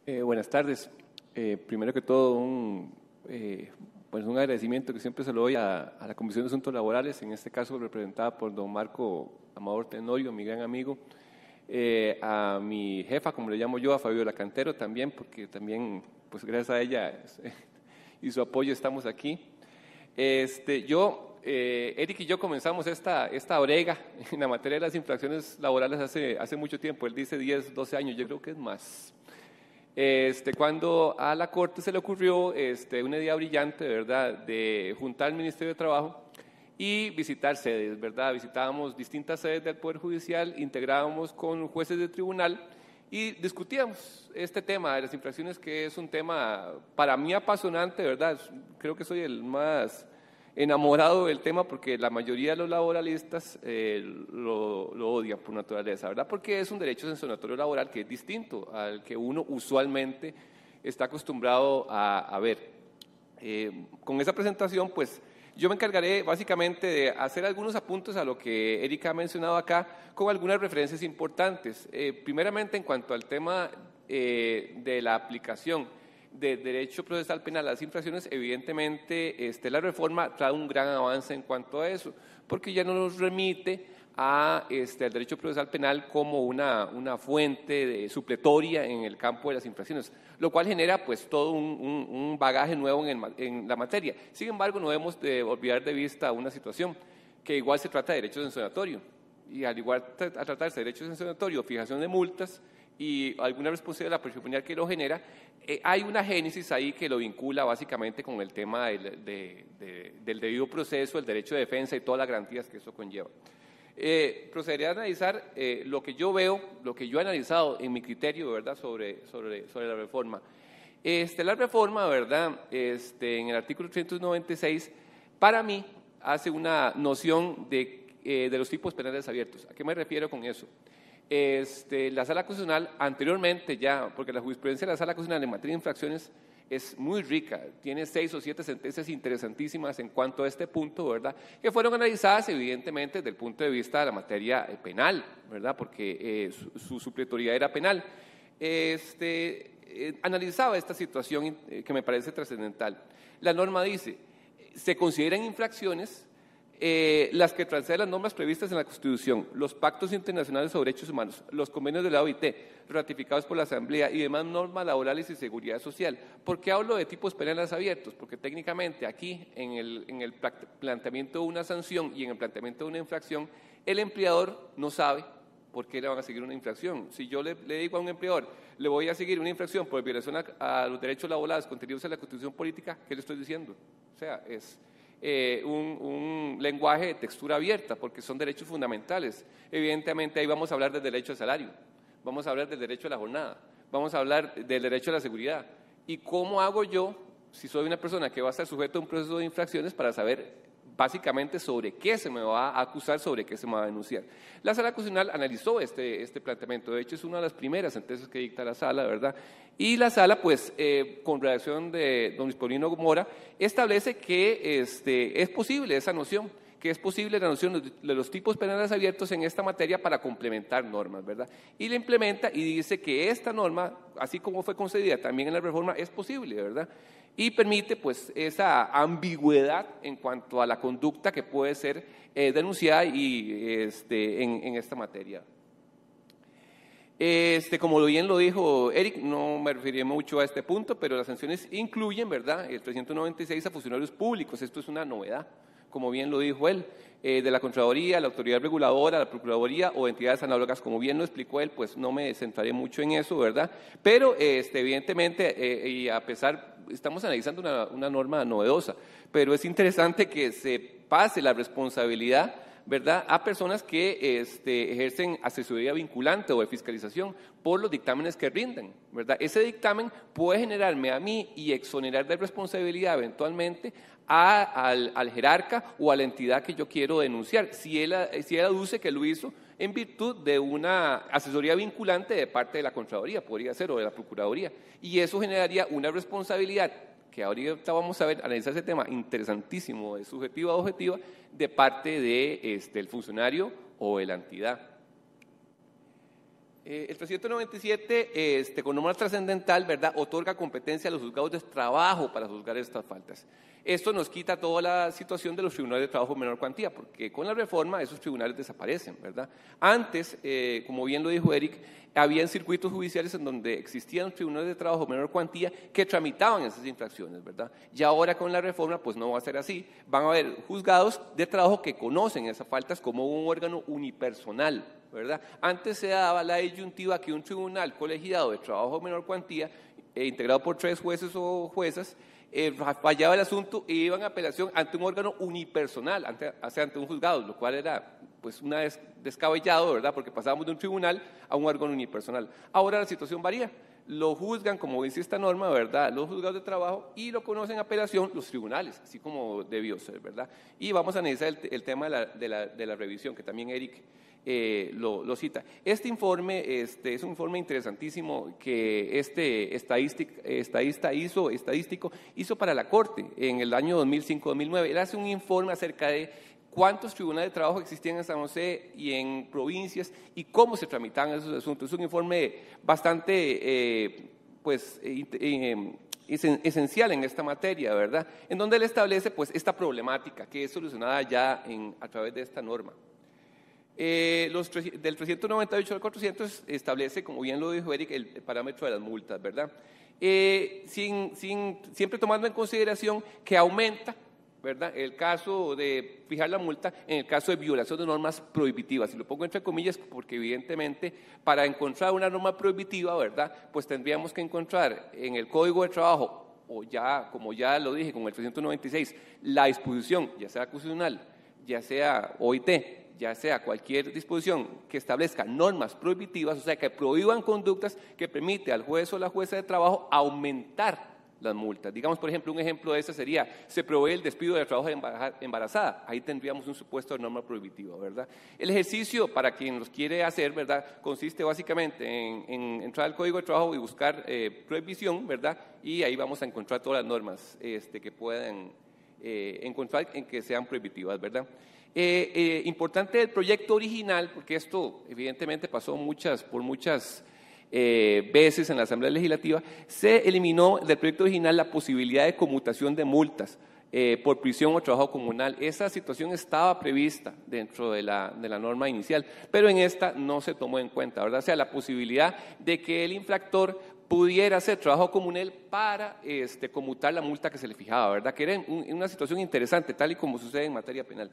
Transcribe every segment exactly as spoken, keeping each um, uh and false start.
Eh, buenas tardes. Eh, primero que todo, un, eh, pues un agradecimiento que siempre se lo doy a, a la Comisión de Asuntos Laborales, en este caso representada por don Marco Amador Tenorio, mi gran amigo, eh, a mi jefa, como le llamo yo, a Fabiola Cantero también, porque también, pues gracias a ella y su apoyo estamos aquí. Este, yo, eh, Eric y yo comenzamos esta, esta brega en la materia de las infracciones laborales hace, hace mucho tiempo. Él dice diez, doce años, yo creo que es más. Este, cuando a la Corte se le ocurrió este, una idea brillante, ¿verdad?, de juntar el Ministerio de Trabajo y visitar sedes, ¿verdad? Visitábamos distintas sedes del Poder Judicial, integrábamos con jueces de tribunal y discutíamos este tema de las infracciones, que es un tema para mí apasionante, ¿verdad? Creo que soy el más enamorado del tema porque la mayoría de los laboralistas eh, lo, lo odian por naturaleza, ¿verdad? Porque es un derecho sancionatorio laboral que es distinto al que uno usualmente está acostumbrado a, a ver. Eh, con esa presentación, pues, yo me encargaré básicamente de hacer algunos apuntes a lo que Erika ha mencionado acá, con algunas referencias importantes. Eh, primeramente, en cuanto al tema eh, de la aplicación de derecho procesal penal a las infracciones, evidentemente este, la reforma trae un gran avance en cuanto a eso, porque ya no nos remite a, este, al derecho procesal penal como una, una fuente de, supletoria en el campo de las infracciones, lo cual genera pues todo un, un, un bagaje nuevo en, el, en la materia. Sin embargo, no debemos de olvidar de vista una situación, que igual se trata de derecho sancionatorio, y al igual a tratarse de derecho sancionatorio, fijación de multas y alguna responsabilidad de la presión penal que lo genera, eh, hay una génesis ahí que lo vincula básicamente con el tema del, de, de, del debido proceso, el derecho de defensa y todas las garantías que eso conlleva. Eh, procederé a analizar eh, lo que yo veo, lo que yo he analizado en mi criterio, ¿verdad?, sobre, sobre, sobre la reforma. Este, la reforma, ¿verdad?, este, en el artículo trescientos noventa y seis, para mí, hace una noción de, eh, de los tipos penales abiertos. ¿A qué me refiero con eso? Este, la Sala Constitucional anteriormente ya, porque la jurisprudencia de la Sala Constitucional en materia de infracciones es muy rica, tiene seis o siete sentencias interesantísimas en cuanto a este punto, ¿verdad?, que fueron analizadas evidentemente desde el punto de vista de la materia penal, ¿verdad?, porque eh, su, su supletoriedad era penal. Este, eh, analizaba esta situación eh, que me parece trascendental. La norma dice, se consideran infracciones Eh, las que transceden las normas previstas en la Constitución, los pactos internacionales sobre derechos humanos, los convenios de la O I T, ratificados por la Asamblea y demás normas laborales y seguridad social. ¿Por qué hablo de tipos penales abiertos? Porque técnicamente aquí, en el, en el planteamiento de una sanción y en el planteamiento de una infracción, el empleador no sabe por qué le van a seguir una infracción. Si yo le, le digo a un empleador, le voy a seguir una infracción por violación a, a los derechos laborales contenidos en la Constitución política, ¿qué le estoy diciendo? O sea, es Eh, un, un lenguaje de textura abierta, porque son derechos fundamentales. Evidentemente ahí vamos a hablar del derecho al salario, vamos a hablar del derecho a la jornada, vamos a hablar del derecho a la seguridad. ¿Y cómo hago yo, si soy una persona que va a estar sujeto a un proceso de infracciones, para saber básicamente sobre qué se me va a acusar, sobre qué se me va a denunciar? La Sala Constitucional analizó este, este planteamiento, de hecho es una de las primeras sentencias que dicta la Sala, ¿verdad? Y la Sala, pues, eh, con redacción de don Luis Paulino Mora, establece que este, es posible esa noción, que es posible la noción de los tipos penales abiertos en esta materia para complementar normas, ¿verdad? Y la implementa y dice que esta norma, así como fue concedida también en la reforma, es posible, ¿verdad? Y permite pues esa ambigüedad en cuanto a la conducta que puede ser eh, denunciada y, este, en, en esta materia. Este, como bien lo dijo Eric, no me referiré mucho a este punto, pero las sanciones incluyen, ¿verdad?, el trescientos noventa y seis a funcionarios públicos. Esto es una novedad, como bien lo dijo él, eh, de la Contraloría, la Autoridad Reguladora, la Procuraduría o entidades análogas, como bien lo explicó él, pues no me centraré mucho en eso, ¿verdad? Pero este, evidentemente, eh, y a pesar, estamos analizando una, una norma novedosa, pero es interesante que se pase la responsabilidad, ¿verdad?, a personas que este, ejercen asesoría vinculante o de fiscalización por los dictámenes que rinden, ¿verdad? Ese dictamen puede generarme a mí y exonerar de responsabilidad eventualmente a, al, al jerarca o a la entidad que yo quiero denunciar, si él, si él aduce que lo hizo en virtud de una asesoría vinculante de parte de la Contraloría, podría ser, o de la Procuraduría, y eso generaría una responsabilidad que ahorita vamos a ver, analizar ese tema interesantísimo de subjetiva a objetiva de parte del de, este, funcionario o de la entidad. Eh, el trescientos noventa y siete, este, con norma trascendental, ¿verdad?, otorga competencia a los juzgados de trabajo para juzgar estas faltas. Esto nos quita toda la situación de los tribunales de trabajo de menor cuantía, porque con la reforma esos tribunales desaparecen, ¿verdad? Antes, eh, como bien lo dijo Eric, habían circuitos judiciales en donde existían tribunales de trabajo de menor cuantía que tramitaban esas infracciones, ¿verdad? Y ahora con la reforma, pues no va a ser así. Van a haber juzgados de trabajo que conocen esas faltas como un órgano unipersonal, ¿verdad? Antes se daba la disyuntiva que un tribunal colegiado de trabajo de menor cuantía, eh, integrado por tres jueces o juezas, eh, fallaba el asunto e iban a apelación ante un órgano unipersonal, ante, ante un juzgado, lo cual era pues una des, descabellado, ¿verdad?, porque pasábamos de un tribunal a un órgano unipersonal. Ahora la situación varía. Lo juzgan, como dice esta norma, ¿verdad?, los juzgados de trabajo, y lo conocen en apelación los tribunales, así como debió ser, ¿verdad? Y vamos a analizar el, el tema de la, de, la, de la revisión, que también Eric eh, lo, lo cita. Este informe este, es un informe interesantísimo que este estadista hizo, estadístico hizo para la Corte en el año dos mil cinco dos mil nueve. Él hace un informe acerca de cuántos tribunales de trabajo existían en San José y en provincias y cómo se tramitaban esos asuntos. Es un informe bastante eh, pues, eh, eh, esencial en esta materia, ¿verdad?, en donde él establece pues, esta problemática que es solucionada ya en, a través de esta norma. Eh, los, del trescientos noventa y ocho al cuatrocientos establece, como bien lo dijo Eric, el, el parámetro de las multas, ¿verdad? Eh, sin, sin, siempre tomando en consideración que aumenta, ¿verdad?, el caso de fijar la multa en el caso de violación de normas prohibitivas. Y lo pongo entre comillas porque evidentemente para encontrar una norma prohibitiva, ¿verdad?, pues tendríamos que encontrar en el Código de Trabajo, o ya, como ya lo dije, con el trescientos noventa y seis, la disposición, ya sea acusacional, ya sea O I T, ya sea cualquier disposición que establezca normas prohibitivas, o sea, que prohíban conductas que permite al juez o la jueza de trabajo aumentar las multas. Digamos, por ejemplo, un ejemplo de eso sería, se prohíbe el despido de trabajo de embarazada. Ahí tendríamos un supuesto de norma prohibitiva, ¿verdad? El ejercicio, para quien los quiere hacer, ¿verdad?, consiste básicamente en, en entrar al Código de Trabajo y buscar eh, prohibición, ¿verdad?, y ahí vamos a encontrar todas las normas este, que puedan eh, encontrar en que sean prohibitivas, ¿verdad? Eh, eh, importante el proyecto original, porque esto evidentemente pasó muchas, por muchas eh, veces en la Asamblea Legislativa, se eliminó del proyecto original la posibilidad de conmutación de multas eh, por prisión o trabajo comunal. Esa situación estaba prevista dentro de la, de la norma inicial, pero en esta no se tomó en cuenta, ¿verdad? O sea, la posibilidad de que el infractor pudiera hacer trabajo comunal para este, conmutar la multa que se le fijaba, ¿verdad? Que era un, una situación interesante, tal y como sucede en materia penal.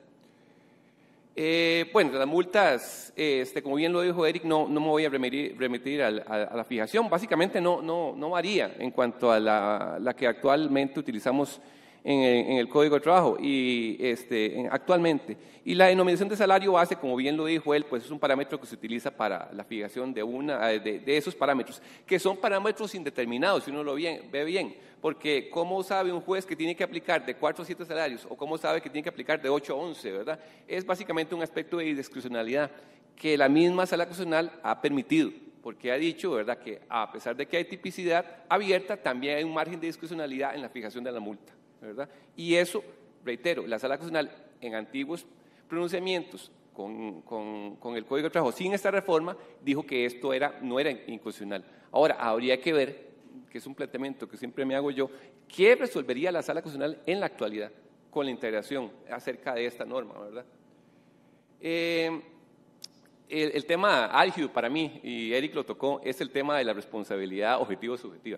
Eh, bueno, las multas, este, como bien lo dijo Eric, no, no me voy a remitir, remitir a, a, a la fijación. Básicamente no, no, no varía en cuanto a la, la que actualmente utilizamos en el, en el Código de Trabajo y este, en, actualmente. Y la denominación de salario base, como bien lo dijo él, pues es un parámetro que se utiliza para la fijación de, una, de, de esos parámetros, que son parámetros indeterminados, si uno lo bien, ve bien, porque ¿cómo sabe un juez que tiene que aplicar de cuatro a siete salarios o cómo sabe que tiene que aplicar de ocho a once, ¿verdad? Es básicamente un aspecto de discrecionalidad que la misma Sala Constitucional ha permitido, porque ha dicho, ¿verdad?, que a pesar de que hay tipicidad abierta, también hay un margen de discrecionalidad en la fijación de la multa, ¿verdad? Y eso, reitero, la Sala Constitucional en antiguos pronunciamientos con, con, con el Código de Trabajo sin esta reforma dijo que esto era, no era inconstitucional. Ahora, habría que ver, que es un planteamiento que siempre me hago yo, ¿qué resolvería la Sala Constitucional en la actualidad con la integración acerca de esta norma, ¿verdad? Eh, el, el tema álgido para mí, y Eric lo tocó, es el tema de la responsabilidad objetiva-subjetiva.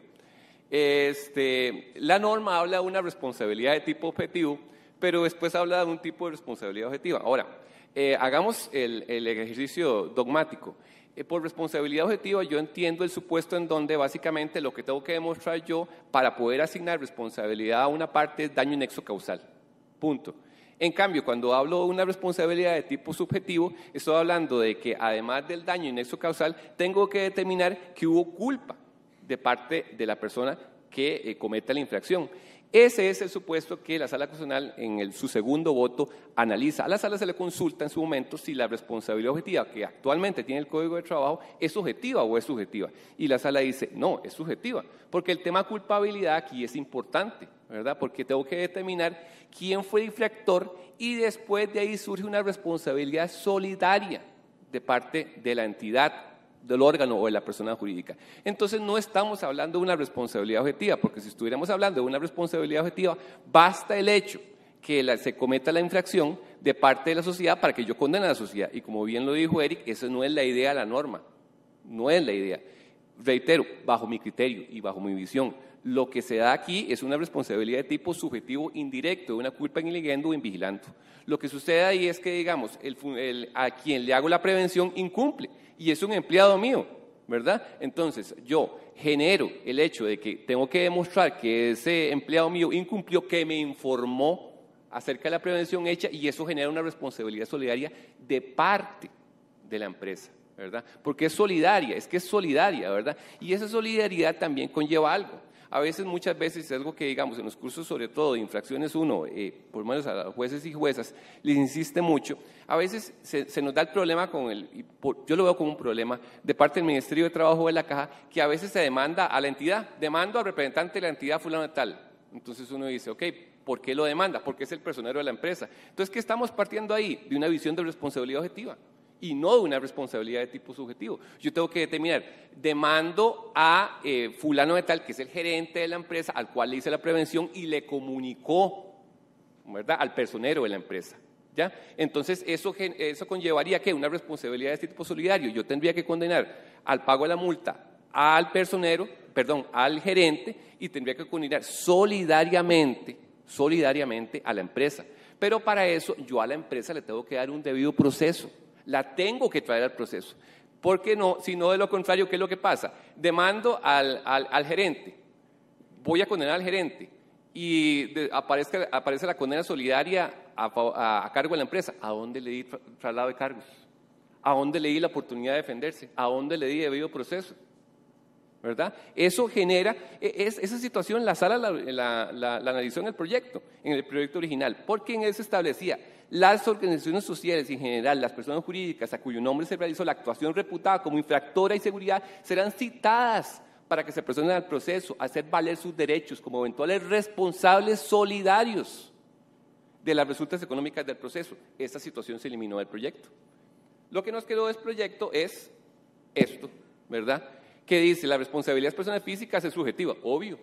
Este, la norma habla de una responsabilidad de tipo objetivo, pero después habla de un tipo de responsabilidad objetiva. Ahora, eh, hagamos el, el ejercicio dogmático. Eh, por responsabilidad objetiva yo entiendo el supuesto en donde básicamente lo que tengo que demostrar yo para poder asignar responsabilidad a una parte es daño nexo causal. Punto. En cambio, cuando hablo de una responsabilidad de tipo subjetivo, estoy hablando de que además del daño nexo causal, tengo que determinar que hubo culpa de parte de la persona que eh, cometa la infracción. Ese es el supuesto que la Sala Constitucional en el, su segundo voto analiza. A la Sala se le consulta en su momento si la responsabilidad objetiva que actualmente tiene el Código de Trabajo es objetiva o es subjetiva. Y la Sala dice, no, es subjetiva, porque el tema culpabilidad aquí es importante, ¿verdad? Porque tengo que determinar quién fue el infractor y después de ahí surge una responsabilidad solidaria de parte de la entidad del órgano o de la persona jurídica. Entonces no estamos hablando de una responsabilidad objetiva, porque si estuviéramos hablando de una responsabilidad objetiva, basta el hecho que la, se cometa la infracción de parte de la sociedad para que yo condene a la sociedad. Y como bien lo dijo Eric, esa no es la idea de la norma, no es la idea. Reitero, bajo mi criterio y bajo mi visión, lo que se da aquí es una responsabilidad de tipo subjetivo indirecto, de una culpa in ligendo o in vigilando. Lo que sucede ahí es que, digamos, el, el, a quien le hago la prevención incumple y es un empleado mío, ¿verdad? Entonces, yo genero el hecho de que tengo que demostrar que ese empleado mío incumplió, que me informó acerca de la prevención hecha, y eso genera una responsabilidad solidaria de parte de la empresa, ¿verdad? Porque es solidaria, es que es solidaria, ¿verdad? Y esa solidaridad también conlleva algo. A veces, muchas veces, es algo que, digamos, en los cursos, sobre todo de infracciones, uno, eh, por lo menos a los jueces y juezas, les insiste mucho. A veces se, se nos da el problema con el, y por, yo lo veo como un problema, de parte del Ministerio de Trabajo de la Caja, que a veces se demanda a la entidad, demando al representante de la entidad fulano tal. Entonces uno dice, ok, ¿por qué lo demanda? Porque es el personero de la empresa. Entonces, ¿qué estamos partiendo ahí? De una visión de responsabilidad objetiva y no de una responsabilidad de tipo subjetivo. Yo tengo que determinar, demando a eh, fulano de tal, que es el gerente de la empresa, al cual le hice la prevención y le comunicó, ¿verdad?, al personero de la empresa, ¿ya? Entonces, eso, eso conllevaría, ¿qué? Una responsabilidad de este tipo solidario. Yo tendría que condenar al pago de la multa al personero, perdón, al gerente, y tendría que condenar solidariamente, solidariamente a la empresa. Pero para eso, yo a la empresa le tengo que dar un debido proceso. La tengo que traer al proceso. ¿Por qué no? Si no, de lo contrario, ¿qué es lo que pasa? Demando al, al, al gerente, voy a condenar al gerente y de, aparezca, aparece la condena solidaria a, a, a cargo de la empresa. ¿A dónde le di tra traslado de cargos? ¿A dónde le di la oportunidad de defenderse? ¿A dónde le di debido proceso? ¿Verdad? Eso genera, es, esa situación la sala la, la, la, la analizó en el proyecto, en el proyecto original, porque en él se establecía las organizaciones sociales y en general las personas jurídicas a cuyo nombre se realizó la actuación reputada como infractora de seguridad serán citadas para que se personen al proceso, a hacer valer sus derechos como eventuales responsables solidarios de las resultas económicas del proceso. Esta situación se eliminó del proyecto. Lo que nos quedó del proyecto es esto, ¿verdad? Que dice, la responsabilidad de las personas físicas es subjetiva. Obvio,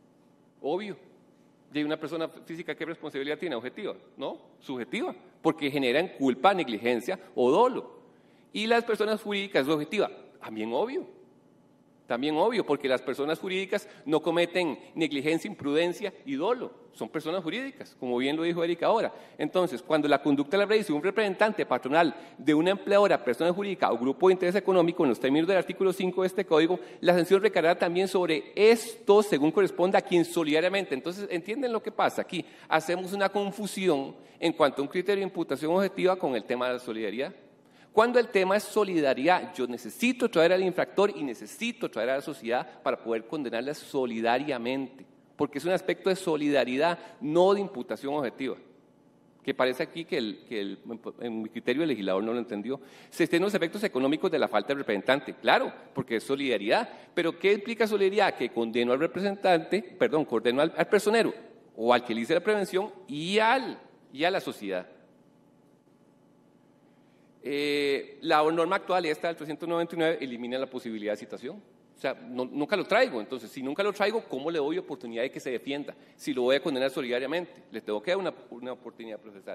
obvio. ¿Y una persona física qué responsabilidad tiene? ¿Objetiva? No, subjetiva, porque generan culpa, negligencia o dolo. Y las personas jurídicas es objetiva. También obvio, también obvio, porque las personas jurídicas no cometen negligencia, imprudencia y dolo. Son personas jurídicas, como bien lo dijo Erika ahora. Entonces, cuando la conducta la realiza un representante patronal de una empleadora, persona jurídica o grupo de interés económico, en los términos del artículo cinco de este código, la sanción recaerá también sobre esto según corresponda a quien solidariamente. Entonces, ¿entienden lo que pasa? Aquí hacemos una confusión en cuanto a un criterio de imputación objetiva con el tema de la solidaridad. Cuando el tema es solidaridad, yo necesito traer al infractor y necesito traer a la sociedad para poder condenarla solidariamente, porque es un aspecto de solidaridad, no de imputación objetiva, que parece aquí que, el, que el, en mi criterio el legislador no lo entendió. Se extienden los efectos económicos de la falta de representante, claro, porque es solidaridad, pero ¿qué implica solidaridad? Que condeno al representante, perdón, condeno al, al personero o al que le hice la prevención y, al, y a la sociedad. Eh, la norma actual, esta del trescientos noventa y nueve, elimina la posibilidad de citación. O sea, no, nunca lo traigo. Entonces, si nunca lo traigo, ¿cómo le doy oportunidad de que se defienda? Si lo voy a condenar solidariamente, le tengo que dar una, una oportunidad procesal.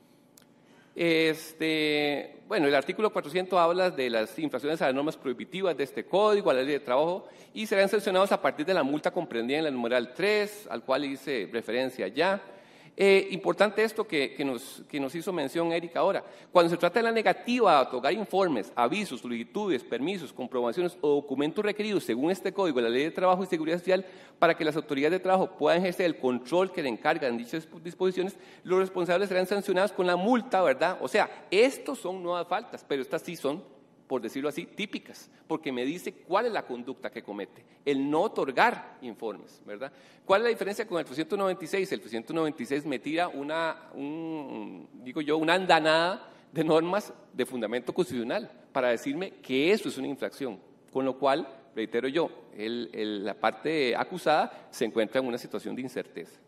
Este, bueno, el artículo cuatrocientos habla de las infracciones a las normas prohibitivas de este código, a la ley de trabajo, y serán sancionados a partir de la multa comprendida en la numeral tres, al cual hice referencia ya. Eh, importante esto que, que, nos, que nos hizo mención Erika ahora. Cuando se trata de la negativa a otorgar informes, avisos, solicitudes, permisos, comprobaciones o documentos requeridos según este código, la Ley de Trabajo y Seguridad Social, para que las autoridades de trabajo puedan ejercer el control que le encargan dichas disposiciones, los responsables serán sancionados con la multa, ¿verdad? O sea, estos son nuevas faltas, pero estas sí son, por decirlo así, típicas, porque me dice cuál es la conducta que comete, el no otorgar informes, ¿verdad? ¿Cuál es la diferencia con el trescientos noventa y seis? El trescientos noventa y seis me tira una, un, digo yo, una andanada de normas de fundamento constitucional para decirme que eso es una infracción, con lo cual, reitero yo, el, el, la parte acusada se encuentra en una situación de incerteza.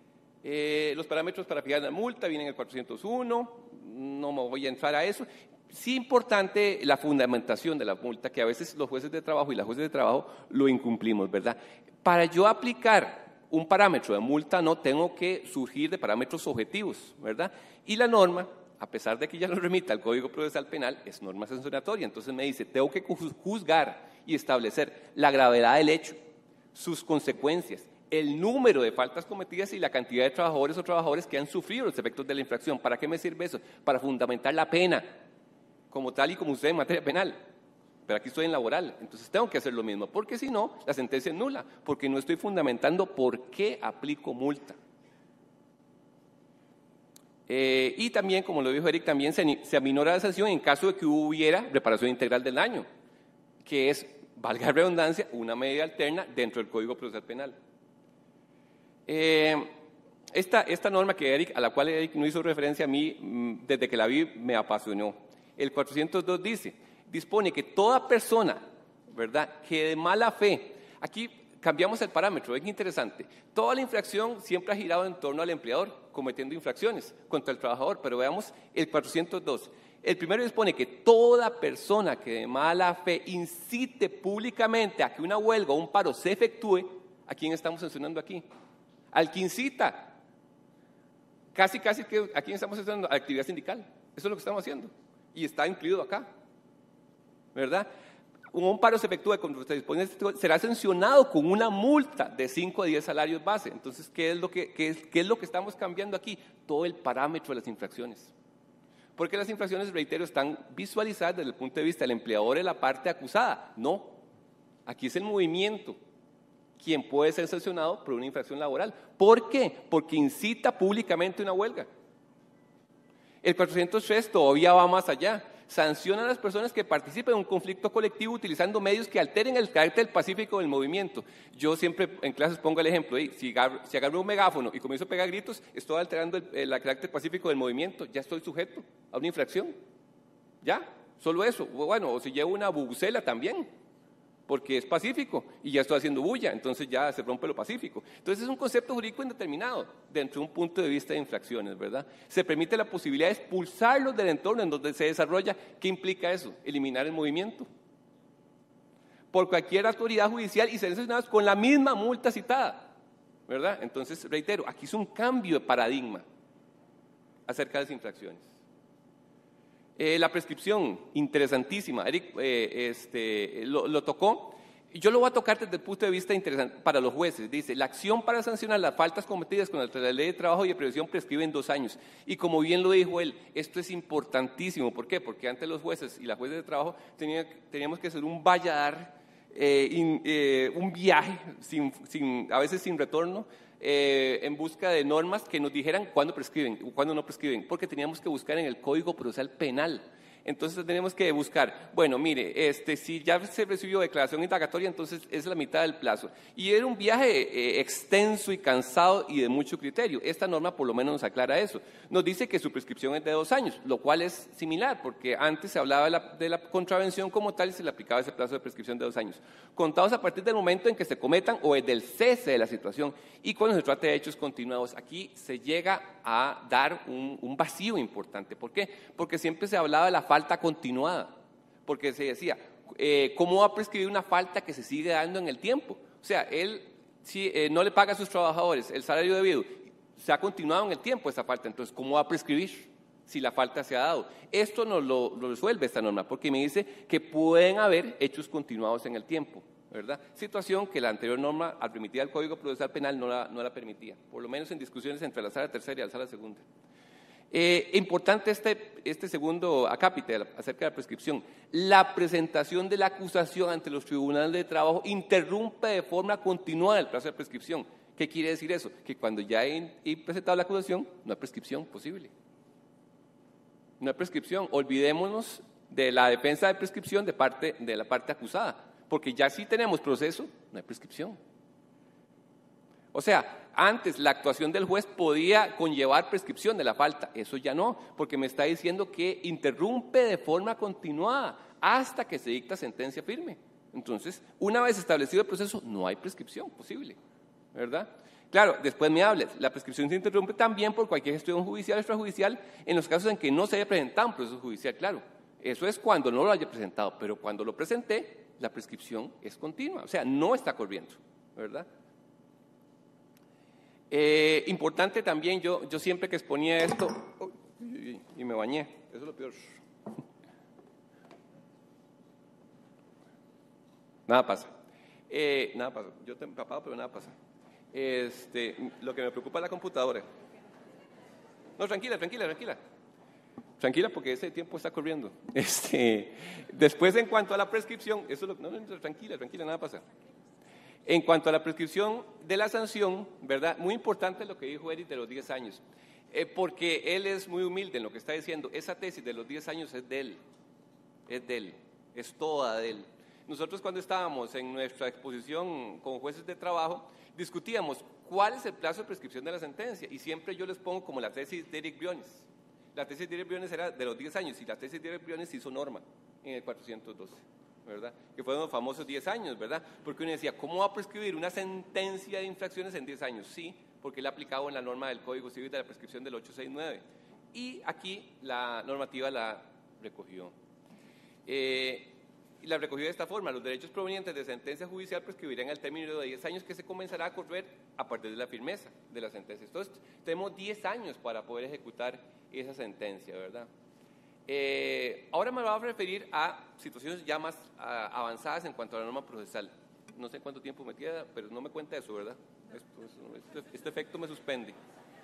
Eh, los parámetros para fijar la multa vienen en el cuatrocientos uno, no me voy a entrar a eso. sí importante la fundamentación de la multa, que a veces los jueces de trabajo y las jueces de trabajo lo incumplimos, ¿verdad? Para yo aplicar un parámetro de multa no tengo que surgir de parámetros objetivos, ¿verdad? Y la norma, a pesar de que ya lo remita al Código Procesal Penal, es norma sancionatoria. Entonces me dice, tengo que juzgar y establecer la gravedad del hecho, sus consecuencias, el número de faltas cometidas y la cantidad de trabajadores o trabajadoras que han sufrido los efectos de la infracción. ¿Para qué me sirve eso? Para fundamentar la pena, como tal y como usted en materia penal. Pero aquí estoy en laboral, entonces tengo que hacer lo mismo, porque si no, la sentencia es nula, porque no estoy fundamentando por qué aplico multa. Eh, y también, como lo dijo Eric, también se, se aminora la sanción en caso de que hubiera reparación integral del daño, que es, valga la redundancia, una medida alterna dentro del Código Procesal Penal. Eh, esta, esta norma que Eric, a la cual Eric no hizo referencia, a mí, desde que la vi, me apasionó. El cuatrocientos dos dice, dispone que toda persona, ¿verdad?, que de mala fe, aquí cambiamos el parámetro, es interesante, toda la infracción siempre ha girado en torno al empleador, cometiendo infracciones contra el trabajador, pero veamos el cuatrocientos dos. El primero dispone que toda persona que de mala fe incite públicamente a que una huelga o un paro se efectúe, ¿a quién estamos sancionando aquí? Al que incita. Casi, casi que ¿a quién estamos sancionando? A la actividad sindical. Eso es lo que estamos haciendo. Y está incluido acá. ¿Verdad? Un paro se efectúa cuando usted dispone, será sancionado con una multa de cinco a diez salarios base. Entonces, ¿qué es, lo que, qué, es, ¿qué es lo que estamos cambiando aquí? Todo el parámetro de las infracciones. Porque las infracciones, reitero, están visualizadas desde el punto de vista del empleador y la parte acusada. No. Aquí es el movimiento quien puede ser sancionado por una infracción laboral. ¿Por qué? Porque incita públicamente una huelga. El cuatrocientos tres todavía va más allá. Sanciona a las personas que participen en un conflicto colectivo utilizando medios que alteren el carácter pacífico del movimiento. Yo siempre en clases pongo el ejemplo, ¿eh? si, agarro, si agarro un megáfono y comienzo a pegar gritos, estoy alterando el, el carácter pacífico del movimiento, ya estoy sujeto a una infracción. ¿Ya? Solo eso. Bueno, o si llevo una bubucela también, porque es pacífico y ya estoy haciendo bulla, entonces ya se rompe lo pacífico. Entonces es un concepto jurídico indeterminado dentro de un punto de vista de infracciones, ¿verdad? Se permite la posibilidad de expulsarlos del entorno en donde se desarrolla. ¿Qué implica eso? Eliminar el movimiento por cualquier autoridad judicial y ser sancionados con la misma multa citada, ¿verdad? Entonces, reitero, aquí es un cambio de paradigma acerca de las infracciones. Eh, la prescripción, interesantísima, Eric eh, este, lo, lo tocó, y yo lo voy a tocar desde el punto de vista interesante para los jueces. Dice, la acción para sancionar las faltas cometidas contra la ley de trabajo y de previsión prescribe en dos años. Y como bien lo dijo él, esto es importantísimo. ¿Por qué? Porque antes los jueces y las jueces de trabajo tenían, teníamos que hacer un valladar, eh, in, eh, un viaje, sin, sin, a veces sin retorno, Eh, en busca de normas que nos dijeran cuándo prescriben o cuándo no prescriben, porque teníamos que buscar en el Código Procesal Penal. Entonces tenemos que buscar, bueno, mire, este, si ya se recibió declaración indagatoria, entonces es la mitad del plazo. Y era un viaje eh, extenso y cansado y de mucho criterio. Esta norma por lo menos nos aclara eso. Nos dice que su prescripción es de dos años, lo cual es similar, porque antes se hablaba de la, de la contravención como tal y se le aplicaba ese plazo de prescripción de dos años. Contados a partir del momento en que se cometan o desde el cese de la situación y cuando se trate de hechos continuados. Aquí se llega a dar un, un vacío importante. ¿Por qué? Porque siempre se hablaba de la falta continuada, porque se decía, eh, ¿cómo va a prescribir una falta que se sigue dando en el tiempo? O sea, él si, eh, no le paga a sus trabajadores el salario debido, se ha continuado en el tiempo esa falta, entonces ¿cómo va a prescribir si la falta se ha dado? Esto no lo, lo resuelve esta norma, porque me dice que pueden haber hechos continuados en el tiempo, ¿verdad? Situación que la anterior norma, al permitir el Código Procesal Penal, no la, no la permitía, por lo menos en discusiones entre la sala tercera y la sala segunda. Eh, importante este, este segundo acápite acerca de la prescripción. La presentación de la acusación ante los tribunales de trabajo interrumpe de forma continuada el plazo de prescripción. ¿Qué quiere decir eso? Que cuando ya he, he presentado la acusación, no hay prescripción posible. No hay prescripción. Olvidémonos de la defensa de prescripción de, parte, de la parte acusada, porque ya si tenemos proceso, no hay prescripción. O sea, antes la actuación del juez podía conllevar prescripción de la falta, eso ya no, porque me está diciendo que interrumpe de forma continuada hasta que se dicta sentencia firme. Entonces, una vez establecido el proceso, no hay prescripción posible, ¿verdad? Claro, después me hables, la prescripción se interrumpe también por cualquier gestión judicial o extrajudicial en los casos en que no se haya presentado un proceso judicial, claro. Eso es cuando no lo haya presentado, pero cuando lo presenté, la prescripción es continua, o sea, no está corriendo, ¿verdad? Eh, importante también, yo, yo siempre que exponía esto, oh, y, y me bañé, eso es lo peor. Nada pasa. Eh, nada pasa. Yo estoy empapado, pero nada pasa. Este, lo que me preocupa es la computadora. No, tranquila, tranquila, tranquila. Tranquila, porque ese tiempo está corriendo. Este, después, en cuanto a la prescripción, eso es lo, no, no, tranquila, tranquila, nada pasa. En cuanto a la prescripción de la sanción, ¿verdad? Muy importante lo que dijo Eric de los diez años, eh, porque él es muy humilde en lo que está diciendo. Esa tesis de los diez años es de él, es de él, es toda de él. Nosotros cuando estábamos en nuestra exposición con jueces de trabajo, discutíamos cuál es el plazo de prescripción de la sentencia, y siempre yo les pongo como la tesis de Eric Briones. La tesis de Eric Briones era de los diez años, y la tesis de Eric Briones hizo norma en el cuatrocientos doce. ¿Verdad? Que fueron los famosos diez años, ¿verdad? Porque uno decía, ¿cómo va a prescribir una sentencia de infracciones en diez años? Sí, porque él ha aplicado en la norma del Código Civil de la prescripción del ochocientos sesenta y nueve. Y aquí la normativa la recogió. Eh, y la recogió de esta forma: los derechos provenientes de sentencia judicial prescribirán al término de diez años, que se comenzará a correr a partir de la firmeza de la sentencia. Entonces, tenemos diez años para poder ejecutar esa sentencia, ¿verdad? Eh, ahora me voy a referir a situaciones ya más a, avanzadas en cuanto a la norma procesal. No sé cuánto tiempo me queda, pero no me cuenta eso, ¿verdad? Esto, esto, este efecto me suspende.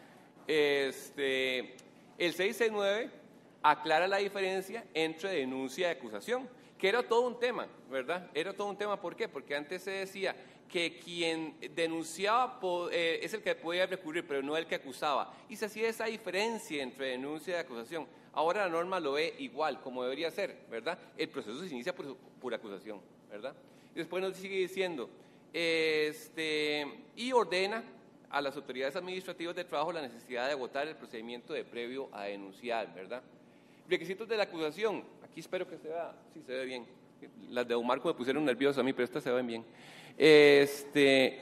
Este, el seiscientos sesenta y nueve aclara la diferencia entre denuncia y acusación, que era todo un tema, ¿verdad? Era todo un tema, ¿por qué? Porque antes se decía que quien denunciaba eh, es el que podía recurrir, pero no el que acusaba. Y se hacía esa diferencia entre denuncia y acusación. Ahora la norma lo ve igual, como debería ser, ¿verdad? El proceso se inicia por, por acusación, ¿verdad? Y después nos sigue diciendo, este, y ordena a las autoridades administrativas de trabajo la necesidad de agotar el procedimiento de previo a denunciar, ¿verdad? Requisitos de la acusación, aquí espero que se vea, sí se ve bien. Las de Don Marco me pusieron nervioso a mí, pero estas se ven bien. Este...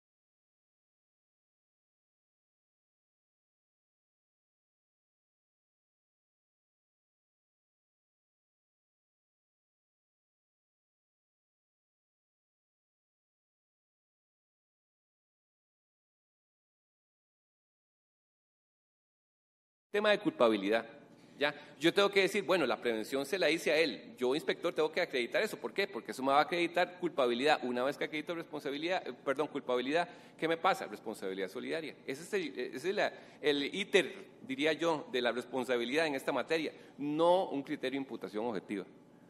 tema de culpabilidad. ¿Ya? Yo tengo que decir, bueno, la prevención se la hice a él. Yo, inspector, tengo que acreditar eso. ¿Por qué? Porque eso me va a acreditar culpabilidad. Una vez que acredito responsabilidad, eh, perdón, culpabilidad, ¿qué me pasa? Responsabilidad solidaria. Ese es, el, ese es la, el íter, diría yo, de la responsabilidad en esta materia, no un criterio de imputación objetiva.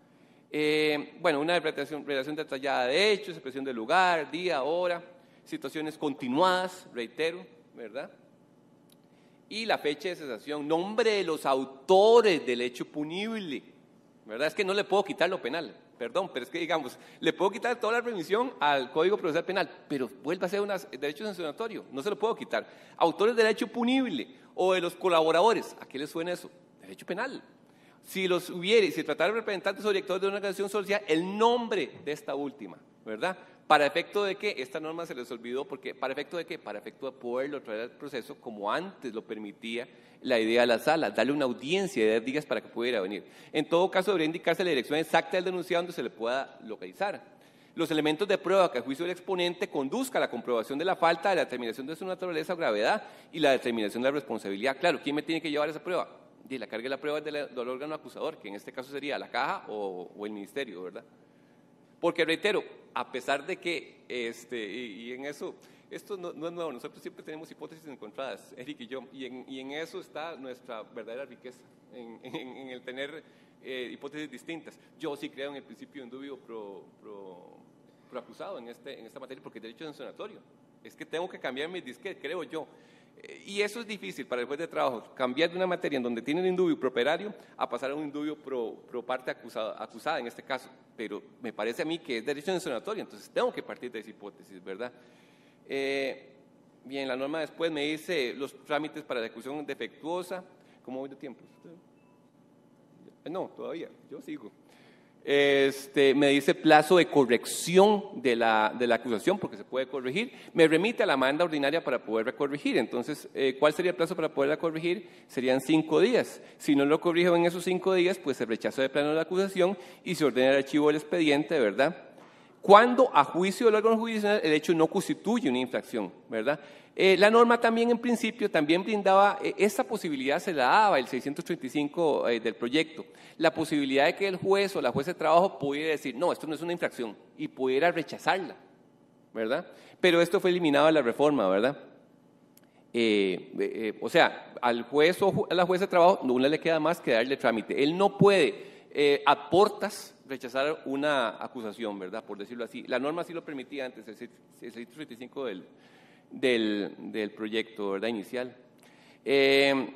Eh, bueno, una relación, relación detallada de hechos, expresión del lugar, día, hora, situaciones continuadas, reitero, ¿verdad? Y la fecha de cesación, nombre de los autores del hecho punible, ¿verdad? Es que no le puedo quitar lo penal, perdón, pero es que, digamos, le puedo quitar toda la remisión al Código Procesal Penal, pero vuelve a ser un derecho sancionatorio, no se lo puedo quitar. Autores del hecho punible o de los colaboradores, ¿a qué les suena eso? Derecho penal. Si los hubiera, si tratara de representantes o directores de una organización social, el nombre de esta última, ¿verdad? ¿Para efecto de qué? Esta norma se les olvidó, porque ¿para efecto de qué? Para efecto de poderlo traer al proceso como antes lo permitía la idea de la sala, darle una audiencia de diez días para que pudiera venir. En todo caso, debería indicarse la dirección exacta del denunciado donde se le pueda localizar. Los elementos de prueba que a juicio del exponente conduzca a la comprobación de la falta, de la determinación de su naturaleza o gravedad y la determinación de la responsabilidad. Claro, ¿quién me tiene que llevar esa prueba? Y la carga de la prueba es del, del órgano acusador, que en este caso sería la caja o, o el ministerio, ¿verdad? Porque, reitero, a pesar de que, este, y, y en eso, esto no, no es nuevo, nosotros siempre tenemos hipótesis encontradas, Eric y yo, y en, y en eso está nuestra verdadera riqueza, en, en, en el tener eh, hipótesis distintas. Yo sí creo en el principio de indubio pro, pro, pro acusado en, este, en esta materia, porque es derecho sancionatorio. Es que tengo que cambiar mi disquete, creo yo. Y eso es difícil para el juez de trabajo, cambiar de una materia en donde tiene un indubio pro operario a pasar a un indubio pro, pro parte acusada, acusada en este caso. Pero me parece a mí que es derecho sancionatorio, entonces tengo que partir de esa hipótesis, ¿verdad? Eh, bien, la norma después me dice los trámites para la ejecución defectuosa. ¿Cómo voy de tiempo? No, todavía, yo sigo. Este, me dice plazo de corrección de la, de la acusación, porque se puede corregir. Me remite a la demanda ordinaria para poderla corregir. Entonces, eh, ¿cuál sería el plazo para poderla corregir? Serían cinco días. Si no lo corrijo en esos cinco días, pues se rechaza de plano la acusación y se ordena el archivo del expediente, ¿verdad? Cuando a juicio del órgano judicial el hecho no constituye una infracción, ¿verdad? Eh, la norma también, en principio, también brindaba, eh, esa posibilidad se la daba el seiscientos treinta y cinco eh, del proyecto, la posibilidad de que el juez o la jueza de trabajo pudiera decir, no, esto no es una infracción, y pudiera rechazarla, ¿verdad? Pero esto fue eliminado de la reforma, ¿verdad? Eh, eh, o sea, al juez o a la jueza de trabajo no le queda más que darle trámite. Él no puede, eh, a portas, rechazar una acusación, ¿verdad? Por decirlo así. La norma sí lo permitía antes, el seiscientos treinta y cinco del, del, del proyecto, ¿verdad? Inicial. Eh,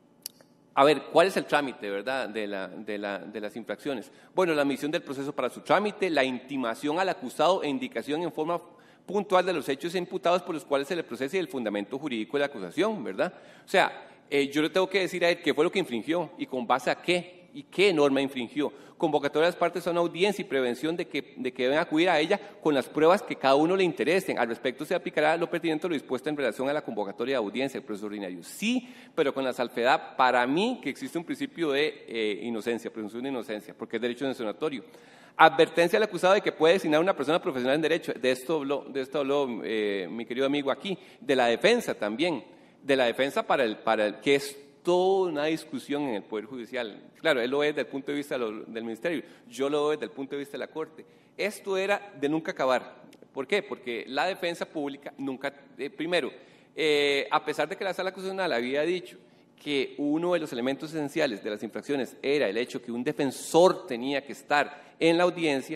a ver, ¿cuál es el trámite, verdad, de, la, de, la, de las infracciones? Bueno, la admisión del proceso para su trámite, la intimación al acusado e indicación en forma puntual de los hechos imputados por los cuales se le procesa y el fundamento jurídico de la acusación, ¿verdad? O sea, eh, yo le tengo que decir a él qué fue lo que infringió y con base a qué y qué norma infringió. Convocatoria de las partes a una audiencia y prevención de que, de que deben acudir a ella con las pruebas que cada uno le interesen. Al respecto se aplicará lo pertinente a lo dispuesto en relación a la convocatoria de audiencia del proceso ordinario. Sí, pero con la salvedad para mí que existe un principio de eh, inocencia, presunción de inocencia, porque es derecho sancionatorio. Advertencia al acusado de que puede designar una persona profesional en derecho. De esto habló, de esto habló eh, mi querido amigo aquí. De la defensa también. De la defensa para el, para el que es toda una discusión en el Poder Judicial. Claro, él lo ve desde el punto de vista de lo, del Ministerio, yo lo veo desde el punto de vista de la Corte. Esto era de nunca acabar. ¿Por qué? Porque la defensa pública nunca, eh, primero, eh, a pesar de que la Sala Constitucional había dicho que uno de los elementos esenciales de las infracciones era el hecho que un defensor tenía que estar en la audiencia,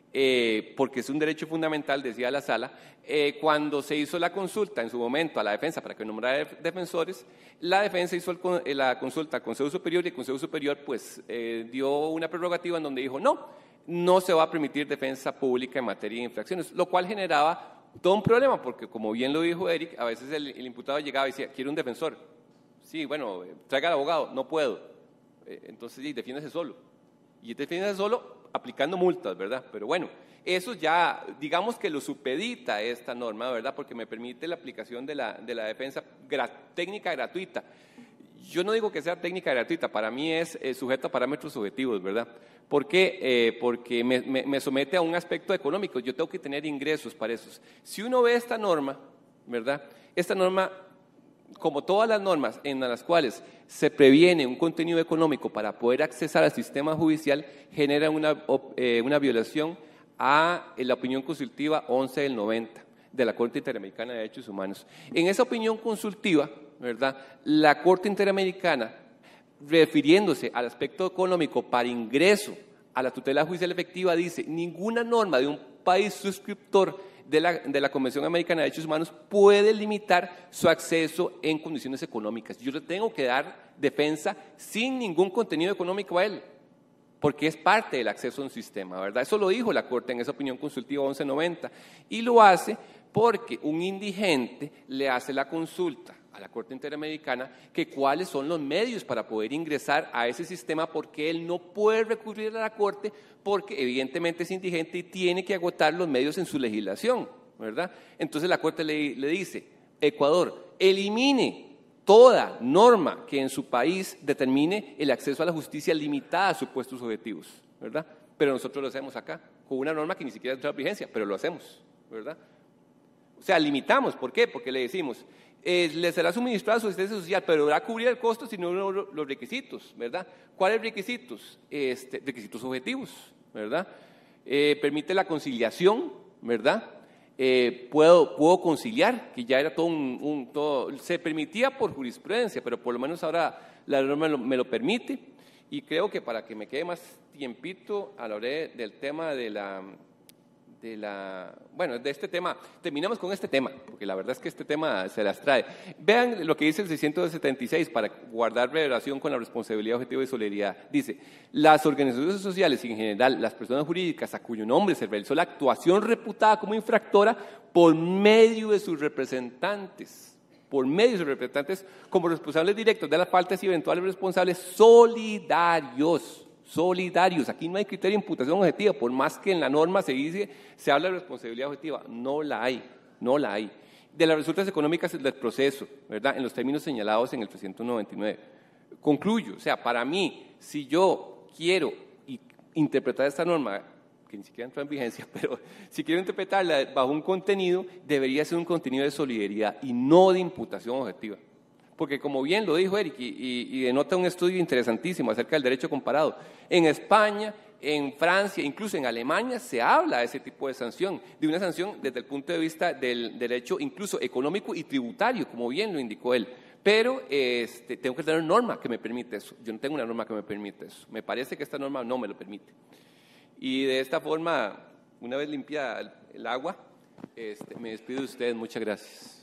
eh, porque es un derecho fundamental, decía la Sala, eh, cuando se hizo la consulta en su momento a la defensa para que nombrara defensores, la defensa hizo el, la consulta al Consejo Superior y el Consejo Superior pues eh, dio una prerrogativa en donde dijo no, no se va a permitir defensa pública en materia de infracciones, lo cual generaba todo un problema, porque como bien lo dijo Eric, a veces el, el imputado llegaba y decía, quiero un defensor. Sí, bueno, traiga al abogado, no puedo. Eh, entonces, sí, defiéndase solo. Y defiéndase solo aplicando multas, ¿verdad? Pero bueno, eso ya, digamos que lo supedita esta norma, ¿verdad? Porque me permite la aplicación de la, de la defensa gra, técnica gratuita. Yo no digo que sea técnica gratuita, para mí es eh, sujeto a parámetros objetivos, ¿verdad? ¿Por qué? Eh, porque me, me, me somete a un aspecto económico, yo tengo que tener ingresos para eso. Si uno ve esta norma, ¿verdad? Esta norma, como todas las normas en las cuales se previene un contenido económico para poder accesar al sistema judicial, genera una, eh, una violación a la opinión consultiva once del noventa de la Corte Interamericana de Derechos Humanos. En esa opinión consultiva, ¿verdad?, la Corte Interamericana, refiriéndose al aspecto económico para ingreso a la tutela judicial efectiva, dice, ninguna norma de un país suscriptor de la, de la Convención Americana de Derechos Humanos puede limitar su acceso en condiciones económicas. Yo le tengo que dar defensa sin ningún contenido económico a él, porque es parte del acceso a un sistema, ¿verdad? Eso lo dijo la Corte en esa opinión consultiva once noventa, y lo hace porque un indigente le hace la consulta a la Corte Interamericana que cuáles son los medios para poder ingresar a ese sistema, porque él no puede recurrir a la Corte porque evidentemente es indigente y tiene que agotar los medios en su legislación, ¿verdad? Entonces la Corte le, le dice, Ecuador, elimine toda norma que en su país determine el acceso a la justicia limitada a supuestos objetivos, ¿verdad? Pero nosotros lo hacemos acá, con una norma que ni siquiera entra en vigencia, pero lo hacemos, ¿verdad? O sea, limitamos, ¿por qué? Porque le decimos, eh, le será suministrada su asistencia social, pero deberá cubrir el costo si no los requisitos, ¿verdad? ¿Cuáles requisitos? Este, requisitos objetivos, ¿verdad? Eh, permite la conciliación, ¿verdad? Eh, puedo, puedo conciliar, que ya era todo un, un todo, se permitía por jurisprudencia, pero por lo menos ahora la norma me lo, me lo permite, y creo que para que me quede más tiempito hablaré del tema de la, de la, bueno, de este tema, terminamos con este tema, porque la verdad es que este tema se las trae. Vean lo que dice el seiscientos setenta y seis para guardar relación con la responsabilidad objetiva y solidaridad. Dice, las organizaciones sociales y en general las personas jurídicas a cuyo nombre se realizó la actuación reputada como infractora por medio de sus representantes, por medio de sus representantes como responsables directos de las faltas y eventuales responsables solidarios, solidarios. Aquí no hay criterio de imputación objetiva, por más que en la norma se dice, se habla de responsabilidad objetiva, no la hay, no la hay. De las resultas económicas del proceso, ¿verdad?, en los términos señalados en el trescientos noventa y nueve. Concluyo, o sea, para mí, si yo quiero interpretar esta norma, que ni siquiera entró en vigencia, pero si quiero interpretarla bajo un contenido, debería ser un contenido de solidaridad y no de imputación objetiva. Porque como bien lo dijo Eric, y, y, y denota un estudio interesantísimo acerca del derecho comparado, en España, en Francia, incluso en Alemania, se habla de ese tipo de sanción, de una sanción desde el punto de vista del derecho incluso económico y tributario, como bien lo indicó él. Pero este, tengo que tener una norma que me permite eso. Yo no tengo una norma que me permite eso. Me parece que esta norma no me lo permite. Y de esta forma, una vez limpia el agua, este, me despido de ustedes. Muchas gracias.